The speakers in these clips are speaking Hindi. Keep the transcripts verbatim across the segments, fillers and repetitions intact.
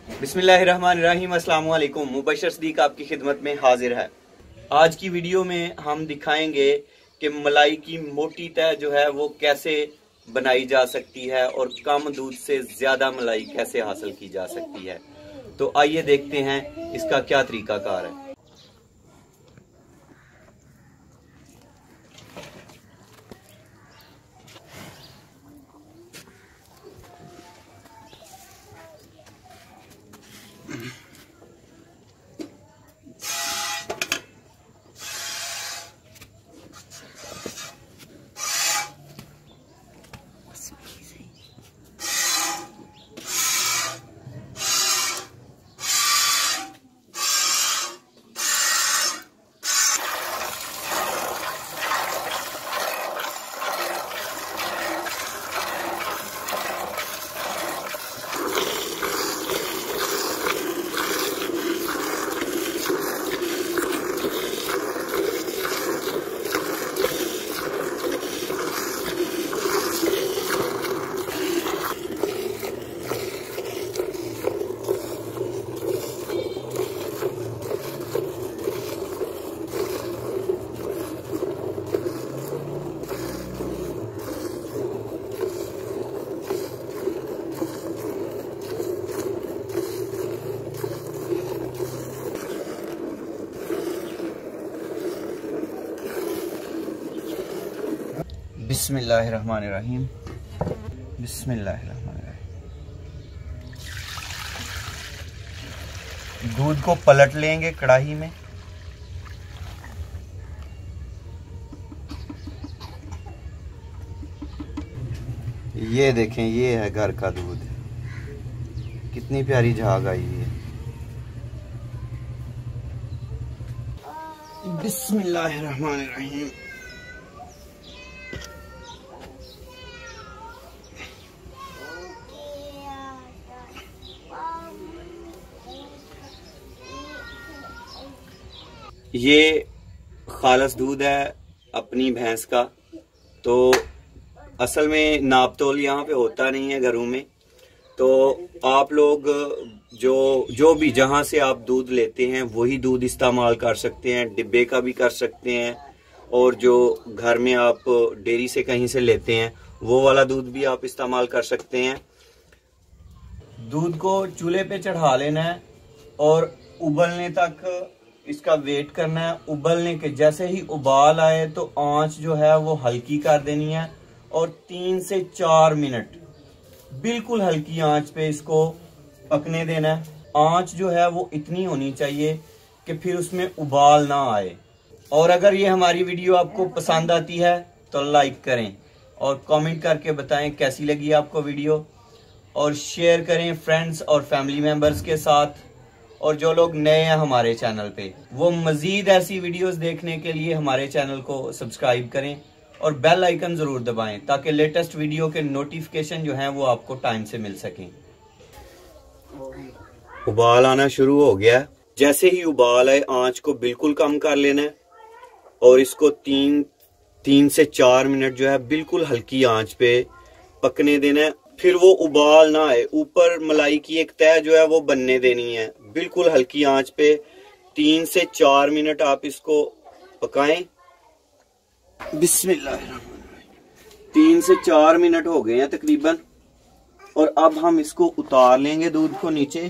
बिस्मिल्लाहिर्रहमानिर्रहीम, अस्सलामु अलैकुम। मुबशर सदीक आपकी खिदमत में हाजिर है। आज की वीडियो में हम दिखाएंगे कि मलाई की मोटी तह जो है वो कैसे बनाई जा सकती है और कम दूध से ज़्यादा मलाई कैसे हासिल की जा सकती है। तो आइए देखते हैं इसका क्या तरीकाकार है। बिस्मिल्लाहिर्रहमानिर्रहीम, बिस्मिल्लाहिर्रहमानिर्रहीम। दूध को पलट लेंगे कढ़ाई में। ये देखें, ये है घर का दूध। कितनी प्यारी झाग आई है। बिस्मिल्लाहिर्रहमानिर्रहीम। ये खालस दूध है अपनी भैंस का। तो असल में नाप तोल यहाँ पे होता नहीं है घरों में। तो आप लोग जो जो भी जहाँ से आप दूध लेते हैं वही दूध इस्तेमाल कर सकते हैं। डिब्बे का भी कर सकते हैं, और जो घर में आप डेयरी से कहीं से लेते हैं वो वाला दूध भी आप इस्तेमाल कर सकते हैं। दूध को चूल्हे पे चढ़ा लेना है और उबलने तक इसका वेट करना है। उबलने के जैसे ही उबाल आए तो आंच जो है वो हल्की कर देनी है और तीन से चार मिनट बिल्कुल हल्की आंच पे इसको पकने देना है। आंच जो है वो इतनी होनी चाहिए कि फिर उसमें उबाल ना आए। और अगर ये हमारी वीडियो आपको पसंद आती है तो लाइक करें और कमेंट करके बताएं कैसी लगी आपको वीडियो, और शेयर करें फ्रेंड्स और फैमिली मेंबर्स के साथ। और जो लोग नए हैं हमारे चैनल पे वो मजीद ऐसी वीडियोस देखने के लिए हमारे चैनल को सब्सक्राइब करें और बेल आइकन जरूर दबाएं ताकि लेटेस्ट वीडियो के नोटिफिकेशन जो हैं वो आपको टाइम से मिल सकें। उबाल आना शुरू हो गया। जैसे ही उबाल आए आंच को बिल्कुल कम कर लेना है और इसको तीन तीन से चार मिनट जो है बिल्कुल हल्की आंच पे पकने देना है। फिर वो उबाल ना आए, ऊपर मलाई की एक तह जो है वो बनने देनी है। बिल्कुल हल्की आंच पे तीन से चार मिनट आप इसको पकाएं। बिस्मिल्लाहिर्रहमानिर्रहीम। तीन से चार मिनट हो गए हैं तकरीबन, और अब हम इसको उतार लेंगे दूध को नीचे।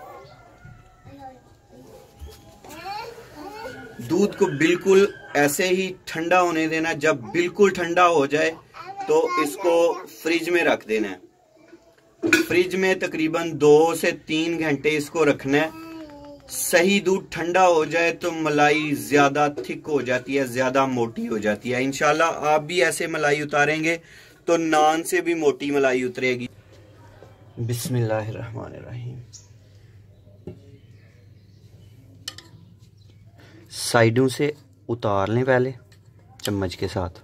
दूध को बिल्कुल ऐसे ही ठंडा होने देना। जब बिल्कुल ठंडा हो जाए तो इसको फ्रिज में रख देना है। फ्रिज में तकरीबन दो से तीन घंटे इसको रखना है। सही दूध ठंडा हो जाए तो मलाई ज्यादा थिक हो जाती है, ज्यादा मोटी हो जाती है। इंशाल्लाह आप भी ऐसे मलाई उतारेंगे तो नान से भी मोटी मलाई उतरेगी। बिस्मिल्लाहिर्रहमानिर्रहीम। साइडों से उतार लें पहले चम्मच के साथ।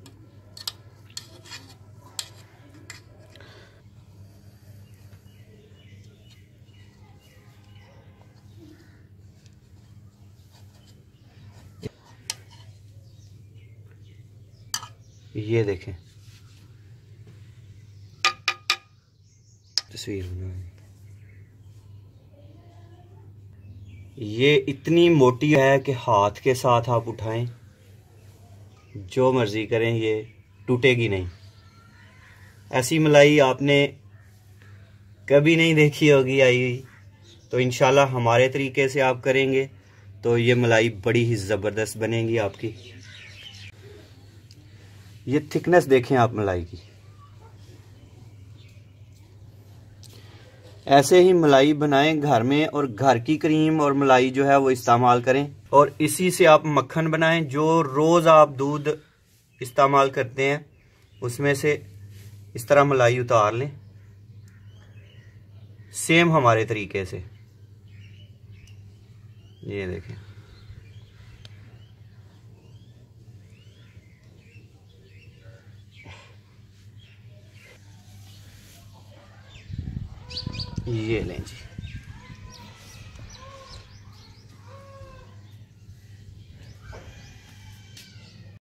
ये देखें तस्वीर में। ये इतनी मोटी है कि हाथ के साथ आप उठाएं, जो मर्ज़ी करें, ये टूटेगी नहीं। ऐसी मलाई आपने कभी नहीं देखी होगी आई हुई। तो इंशाल्लाह हमारे तरीके से आप करेंगे तो ये मलाई बड़ी ही ज़बरदस्त बनेगी आपकी। ये थिकनेस देखें आप मलाई की। ऐसे ही मलाई बनाएं घर में, और घर की क्रीम और मलाई जो है वो इस्तेमाल करें, और इसी से आप मक्खन बनाएं। जो रोज़ आप दूध इस्तेमाल करते हैं उसमें से इस तरह मलाई उतार लें, सेम हमारे तरीके से। ये देखें, ये लें जी।